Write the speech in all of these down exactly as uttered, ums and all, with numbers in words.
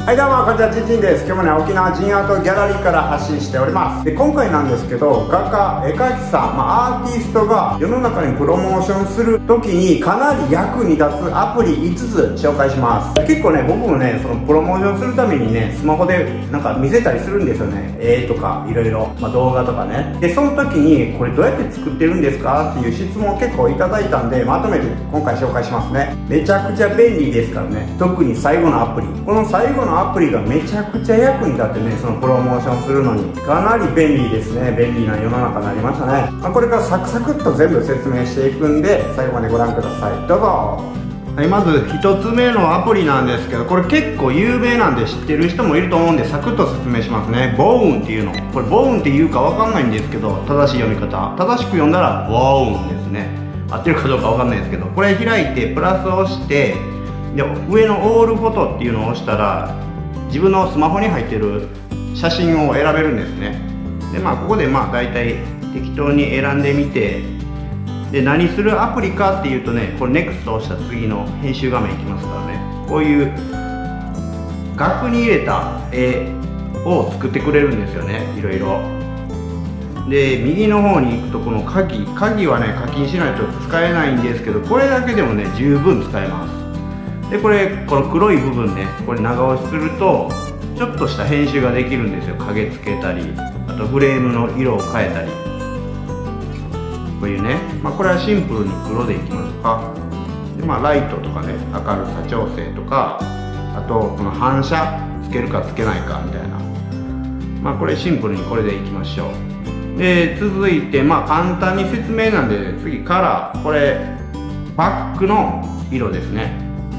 はいどうも、こんにちは、ちんちんです。今日もね、沖縄ジンアートギャラリーから発信しております。で、今回なんですけど、画家、絵描きさん、まあ、アーティストが世の中にプロモーションする時にかなり役に立つアプリいつつ紹介します。結構ね、僕もね、そのプロモーションするためにね、スマホでなんか見せたりするんですよね。絵とか、いろいろ、まあ、動画とかね。で、その時に、これどうやって作ってるんですかっていう質問を結構いただいたんで、まとめて今回紹介しますね。めちゃくちゃ便利ですからね。特に最後のアプリ。この最後のアプリがめちゃくちゃ役に立ってね、そのプロモーションするのにかなり便利ですね。便利な世の中になりましたね。まあ、これからサクサクっと全部説明していくんで、最後までご覧ください。どうぞ。はい、まずひとつめのアプリなんですけど、これ結構有名なんで知ってる人もいると思うんで、サクッと説明しますね。ボーンっていうの、これボーンっていうかわかんないんですけど、正しい読み方、正しく読んだらボーンですね。合ってるかどうかわかんないですけど、これ開いてプラスを押して、で上のオールフォトっていうのを押したら自分のスマホに入ってる写真を選べるんですね。でまあここでまあ大体適当に選んでみて、で何するアプリかっていうとね、これネクストを押した次の編集画面いきますからね、こういう額に入れた絵を作ってくれるんですよね、いろいろ。で右の方に行くとこの鍵鍵はね課金しないと使えないんですけど、これだけでもね十分使えます。でこれこの黒い部分ね、これ長押しするとちょっとした編集ができるんですよ。影つけたり、あとフレームの色を変えたり、こういうね、まあ、これはシンプルに黒でいきますか。でまあライトとかね、明るさ調整とか、あとこの反射つけるかつけないかみたいな、まあこれシンプルにこれでいきましょう。で続いてまあ簡単に説明なんで、次カラー、これバックの色ですね。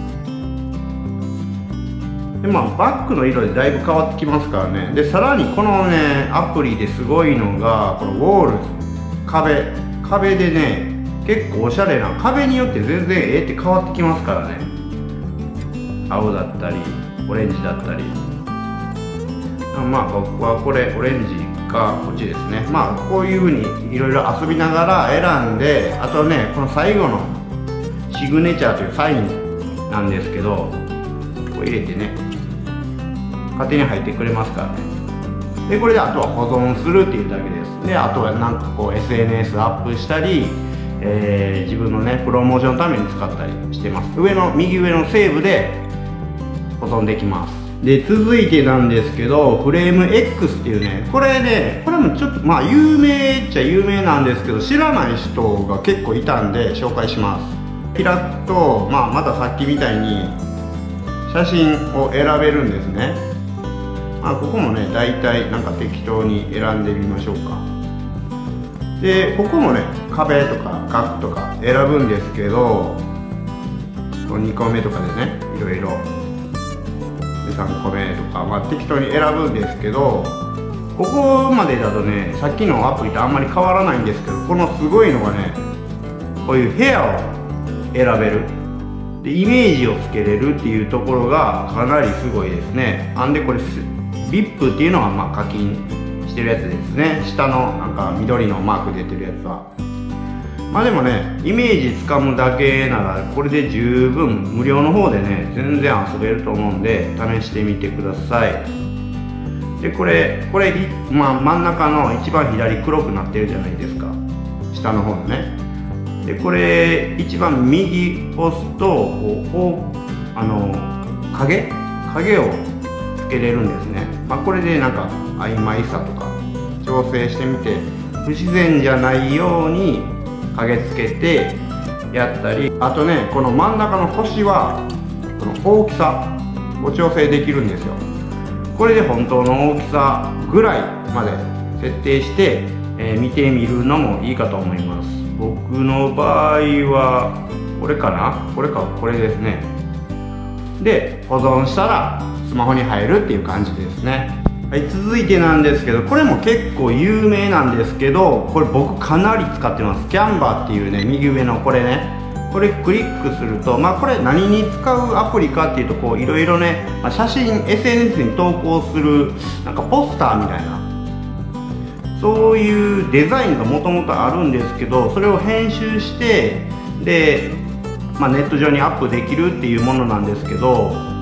でまあ、バックの色でだいぶ変わってきますからね。でさらにこのねアプリですごいのが、このウォール、壁壁でね結構おしゃれな、壁によって全然絵って変わってきますからね。青だったりオレンジだったり、まあ僕はこれオレンジかこっちですね。まあこういうふうにいろいろ遊びながら選んで、あとねこの最後のシグネチャーというサインなんですけど、これ入れてね勝手に入ってくれますからね。でこれであとは保存するっていうだけです。であとはなんかこう エスエヌエス アップしたり、えー、自分のねプロモーションのために使ったりしてます。上の右上のセーブで保存できます。で続いてなんですけど、フレーム X っていうね、これねこれもちょっとまあ有名っちゃ有名なんですけど、知らない人が結構いたんで紹介します。ピラッと、まあ、またさっきみたいに写真を選べるんですね。まあ、ここもね大体なんか適当に選んでみましょうか。でここもね壁とか額とか選ぶんですけど、にこめとかでねいろいろでさんこめとか、まあ、適当に選ぶんですけど、ここまでだとねさっきのアプリとあんまり変わらないんですけど、このすごいのがね、こういう部屋を選べるでイメージをつけれるっていうところがかなりすごいですね。あんでこれ ブイアイピー っていうのはまあ課金してるやつですね。下のなんか緑のマーク出てるやつは。まあでもねイメージつかむだけならこれで十分無料の方でね全然遊べると思うんで試してみてください。でこれこれ、まあ、真ん中の一番左黒くなってるじゃないですか、下の方のね。でこれ一番右押すとこうあの影影をつけれるんですね。まあ、これでなんか曖昧さとか調整してみて、不自然じゃないように影つけてやったり、あとねこの真ん中の星はこの大きさを調整できるんですよ。これで本当の大きさぐらいまで設定して、えー、見てみるのもいいかと思います。僕の場合はこれかな、これかこれですね。で保存したらスマホに入るっていう感じですね。はい、続いてなんですけど、これも結構有名なんですけど、これ僕かなり使ってます。キャンバーっていうね右上のこれね、これクリックすると、まあこれ何に使うアプリかっていうと、こういろいろね、まあ、写真 エスエヌエス に投稿するなんかポスターみたいな、そういうデザインがもともとあるんですけど、それを編集してで、まあ、ネット上にアップできるっていうものなんですけど、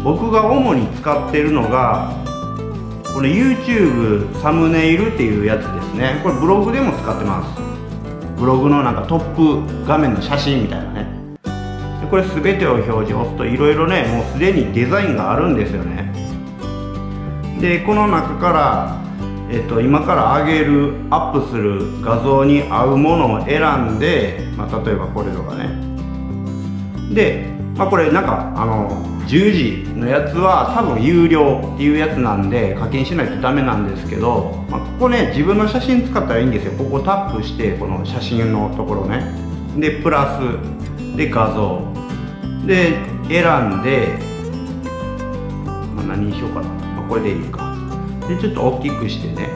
僕が主に使ってるのがこの YouTube サムネイルっていうやつですね。これブログでも使ってます。ブログのなんかトップ画面の写真みたいなね。でこれ全てを表示押すといろいろね、もうすでにデザインがあるんですよね。でこの中からえっと、今から上げるアップする画像に合うものを選んで、まあ、例えばこれとかね。で、まあ、これなんかあのじゅうじのやつは多分有料っていうやつなんで課金しないとダメなんですけど、まあ、ここね自分の写真使ったらいいんですよ。ここタップしてこの写真のところね、でプラスで画像で選んで、まあ、何にしようかな、まあ、これでいいか。でちょっと大きくしてね。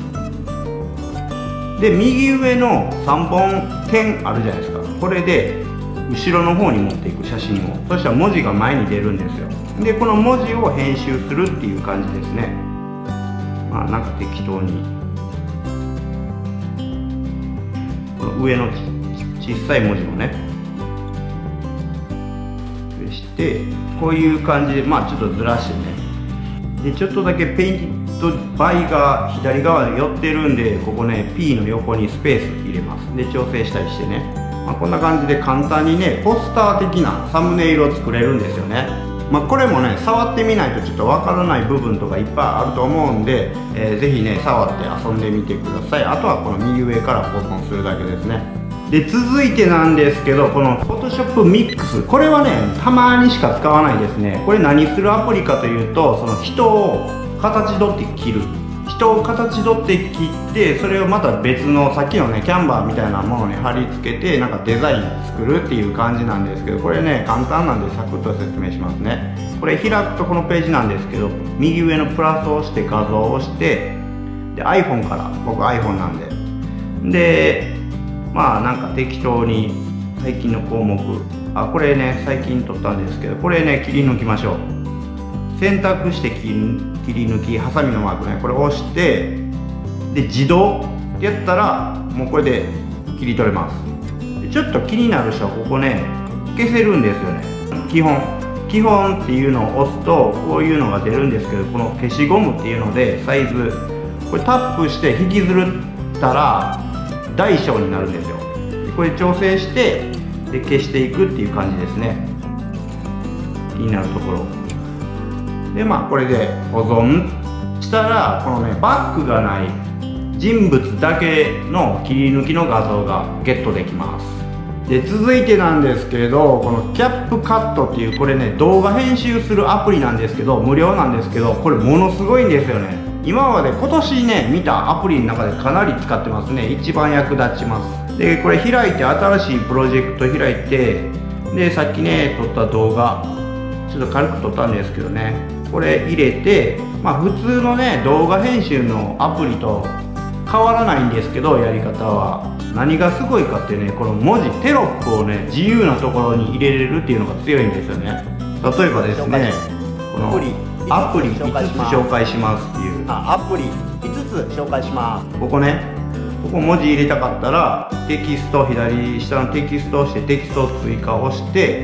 で右上のさんぼん点あるじゃないですか。これで後ろの方に持っていく、写真を。そしたら文字が前に出るんですよ。でこの文字を編集するっていう感じですね。まあなんか適当にこの上の小さい文字をねしてこういう感じで、まあちょっとずらしてね。でちょっとだけペイント倍が左側に寄ってるんで、ここね P の横にスペース入れます。で調整したりしてね、まあ、こんな感じで簡単にねポスター的なサムネイルを作れるんですよね。まあ、これもね触ってみないとちょっとわからない部分とかいっぱいあると思うんで、えー、ぜひね触って遊んでみてください。あとはこの右上から保存するだけですね。で続いてなんですけど、この Photoshop Mix、 これはねたまにしか使わないですね。これ何するアプリかというと、その人を形取って切る、人を形取って切って、それをまた別のさっきのねキャンバーみたいなものに貼り付けてなんかデザイン作るっていう感じなんですけど、これね簡単なんでサクッと説明しますね。これ開くとこのページなんですけど、右上のプラスを押して画像を押して、で iPhone から、僕 iPhone なんで、でまあなんか適当に最近の項目、あこれね最近撮ったんですけど、これね切り抜きましょう。選択して切り切り抜き、ハサミのマークね、これを押してで自動ってやったらもうこれで切り取れます。でちょっと気になる人はここね消せるんですよね。基本基本っていうのを押すとこういうのが出るんですけど、この消しゴムっていうのでサイズこれタップして引きずったら大小になるんですよ。でこれ調整してで消していくっていう感じですね。気になるところで、まあこれで保存したらこのねバックがない人物だけの切り抜きの画像がゲットできます。で続いてなんですけれど、このキャップカットっていうこれね動画編集するアプリなんですけど、無料なんですけど、これものすごいんですよね。今まで今年ね見たアプリの中でかなり使ってますね。一番役立ちます。でこれ開いて新しいプロジェクト開いて、でさっきね撮った動画ちょっと軽く撮ったんですけどね、これ入れて、まあ普通のね動画編集のアプリと変わらないんですけど、やり方は何がすごいかってね、この文字テロップをね自由なところに入れれるっていうのが強いんですよね。例えばですね、このアプリいつつ紹介しますっていう、 あアプリいつつ紹介します。 ここね、ここ文字入れたかったらテキスト、左下のテキストを押してテキストを追加をして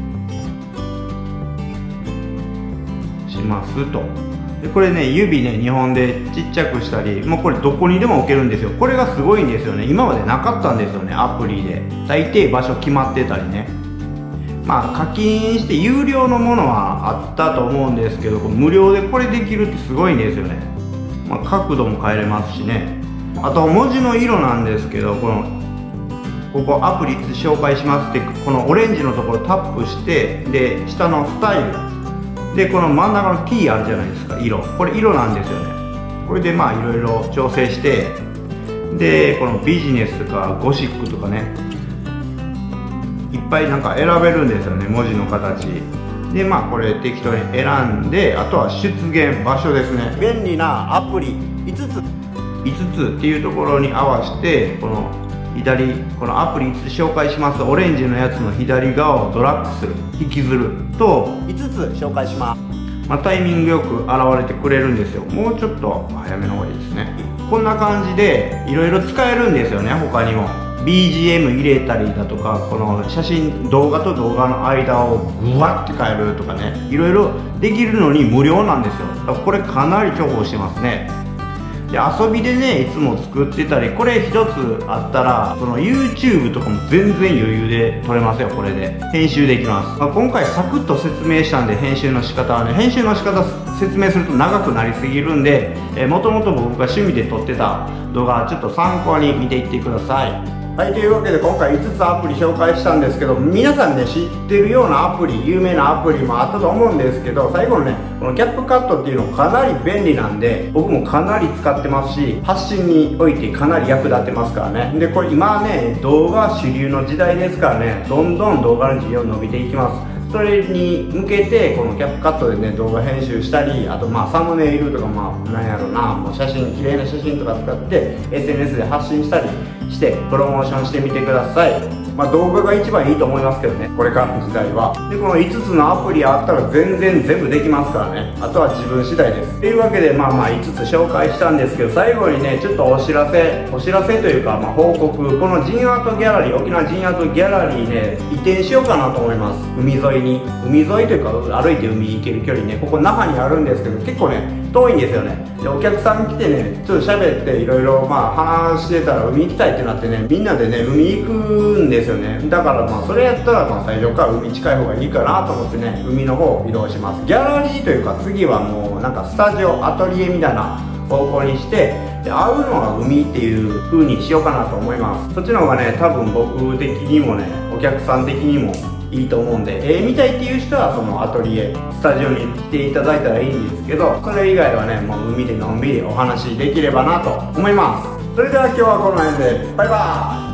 しますと。でこれね指ねにほんでちっちゃくしたり、もうこれどこにでも置けるんですよ。これがすごいんですよね。今までなかったんですよね、アプリで。大抵場所決まってたりね。まあ課金して有料のものはあったと思うんですけど、無料でこれできるってすごいんですよね。まあ、角度も変えれますしね。あと文字の色なんですけど、このここアプリ紹介しますってこのオレンジのところタップして、で下のスタイルでこの真ん中の T あるじゃないですか、色。これ色なんですよね。これでまあいろいろ調整して、でこのビジネスとかゴシックとかね、いっぱいなんか選べるんですよね、文字の形で。まあこれ適当に選んで、あとは出現場所ですね。 便利なアプリいつついつつっていうところに合わせて、この左このアプリいつつ紹介しますオレンジのやつの左側をドラッグする、引きずるといつつ紹介します。 まあ、タイミングよく現れてくれるんですよ。もうちょっと早めの方がいいですね。こんな感じでいろいろ使えるんですよね。他にもビージーエム 入れたりだとか、この写真動画と動画の間をグワッて変えるとかね、いろいろできるのに無料なんですよ。だからこれかなり重宝してますね。で遊びでねいつも作ってたり、これ一つあったらその YouTube とかも全然余裕で撮れますよ。これで編集できます、まあ、今回サクッと説明したんで、編集の仕方はね、編集の仕方説明すると長くなりすぎるんで、えー、もともと僕が趣味で撮ってた動画ちょっと参考に見ていってください。はい、というわけで今回いつつアプリ紹介したんですけど、皆さんね知ってるようなアプリ、有名なアプリもあったと思うんですけど、最後のねこのキャップカットっていうのかなり便利なんで、僕もかなり使ってますし、発信においてかなり役立ってますからね。でこれ今ね動画主流の時代ですからね、どんどん動画の需要伸びていきます。それに向けてこのキャップカットでね動画編集したり、あとまあサムネイルとか、まあなんやろな、もう写真、綺麗な写真とか使って エスエヌエス で発信したりしてプロモーションしてみてください。まあ動画が一番いいと思いますけどね、これからの時代は。でこのいつつのアプリあったら全然全部できますからね、あとは自分次第です。というわけでまあまあいつつ紹介したんですけど、最後にねちょっとお知らせお知らせというか、まあ、報告。このジンアートギャラリー、沖縄ジンアートギャラリーね移転しようかなと思います。海沿いに、海沿いというか歩いて海行ける距離ね、ここ那覇にあるんですけど、結構ね遠いんですよね。でお客さん来てねちょっと喋っていろいろまあ話してたら、海行きたいってなってね、みんなでね海行くんですよね。だからまあそれやったらまあ最初から海近い方がいいかなと思ってね、海の方移動します。ギャラリーというか次はもうなんかスタジオ、アトリエみたいな方向にして、で会うのは海っていう風にしようかなと思います。そっちの方がね多分僕的にもねお客さん的にもいいと思うんで、絵見たいっていう人はそのアトリエ、スタジオに来ていただいたらいいんですけど、それ以外はねもう海でのんびりお話できればなと思います。それでは今日はこの辺でバイバーイ。